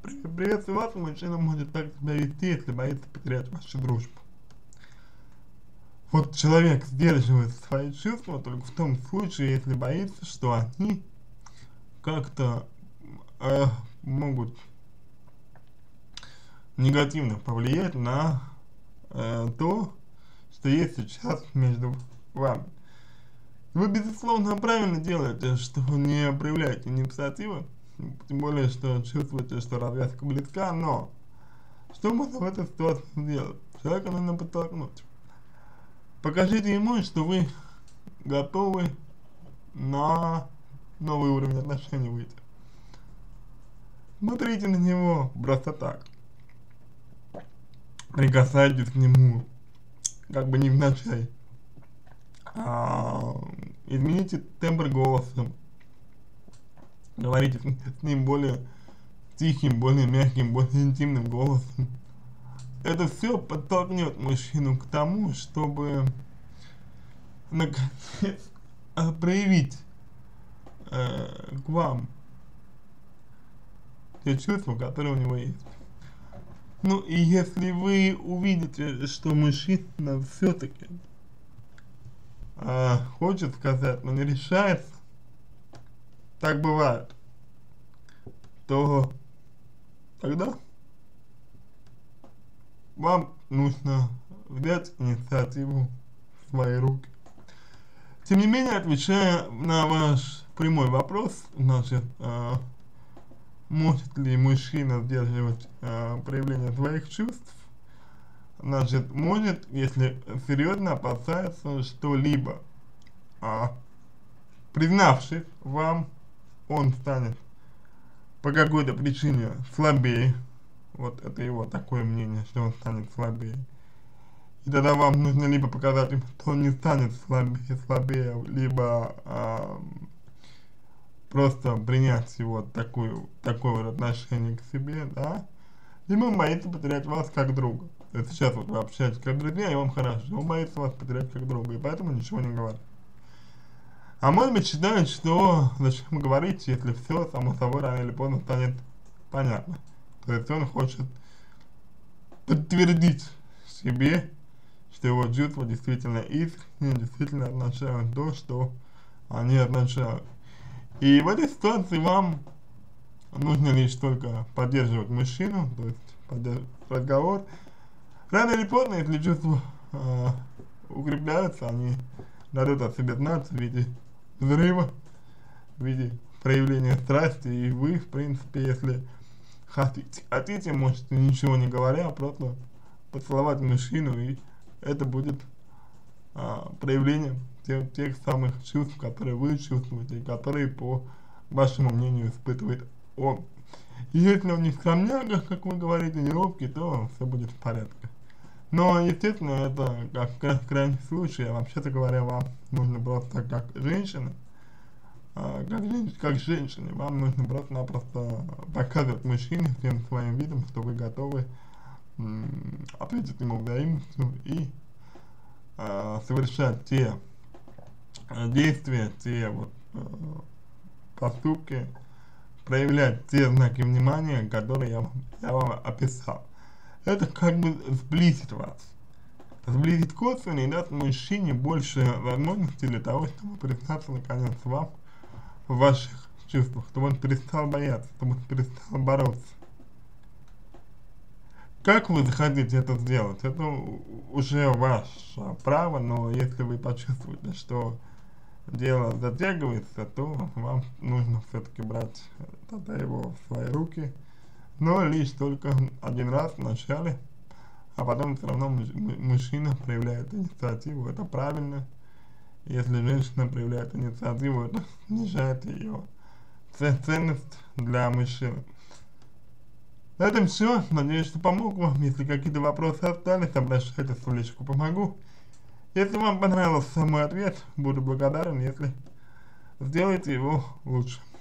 Приветствую вас, мужчина может так себя вести, если боится потерять вашу дружбу. Вот человек сдерживает свои чувства только в том случае, если боится, что они как-то могут негативно повлиять на то, что есть сейчас между вами. Вы, безусловно, правильно делаете, что не проявляете инициативу, тем более, что чувствуете, что развязка близка, но что можно в этой ситуации сделать? Человека нужно подтолкнуть. Покажите ему, что вы готовы на новый уровень отношений выйти. Смотрите на него просто так. Прикасайтесь к нему, как бы невзначай. Измените тембр голоса. Говорите с ним более тихим, более мягким, более интимным голосом. Это все подтолкнет мужчину к тому, чтобы наконец проявить к вам те чувства, которые у него есть. Ну и если вы увидите, что мужчина все-таки хочет сказать, но не решается, так бывает, то тогда вам нужно взять инициативу в свои руки. Тем не менее, отвечая на ваш прямой вопрос, значит, может ли мужчина сдерживать проявление своих чувств, значит, может, если серьезно опасается что-либо, признавшись вам, он станет по какой-то причине слабее. Вот это его такое мнение, что он станет слабее. И тогда вам нужно либо показать ему, что он не станет слабее, либо просто принять его такое вот отношение к себе, да. Либо он боится потерять вас как друга. То есть сейчас вот вы общаетесь как друзья, и вам хорошо, он боится вас потерять как друга, и поэтому ничего не говорит. А может быть считает, что зачем говорить, если все само собой рано или поздно станет понятно. То есть он хочет подтвердить себе, что его чувства действительно искренне, действительно означают то, что они означают. И в этой ситуации вам нужно лишь только поддерживать мужчину, то есть поддерживать разговор. Рано или поздно, если чувства укрепляются, они дадут о себе знать в виде взрыва, в виде проявления страсти, и вы, в принципе, если хотите, можете ничего не говоря, просто поцеловать мужчину, и это будет проявлением тех самых чувств, которые вы чувствуете, и которые, по вашему мнению, испытывает он. И если он не скромняга, как вы говорите, не робкий, то все будет в порядке. Но, естественно, это как крайний случай, а вообще-то говоря, вам нужно просто как женщина, как женщине, вам нужно просто-напросто показывать мужчине всем своим видом, что вы готовы ответить ему взаимностью и совершать те действия, те вот поступки, проявлять те знаки внимания, которые я вам описал. Это как бы сблизит вас. Сблизит косвенно и даст мужчине больше возможностей для того, чтобы признаться наконец вам в ваших чувствах, чтобы он перестал бояться, чтобы он перестал бороться. Как вы захотите это сделать, это уже ваше право, но если вы почувствуете, что дело затягивается, то вам нужно все-таки брать тогда его в свои руки, но лишь только один раз в начале, а потом все равно мужчина проявляет инициативу, это правильно. Если женщина проявляет инициативу, это снижает ее ценность для мужчины. На этом все. Надеюсь, что помог вам. Если какие-то вопросы остались, обращайтесь в личку «Помогу». Если вам понравился мой ответ, буду благодарен, если сделаете его лучше.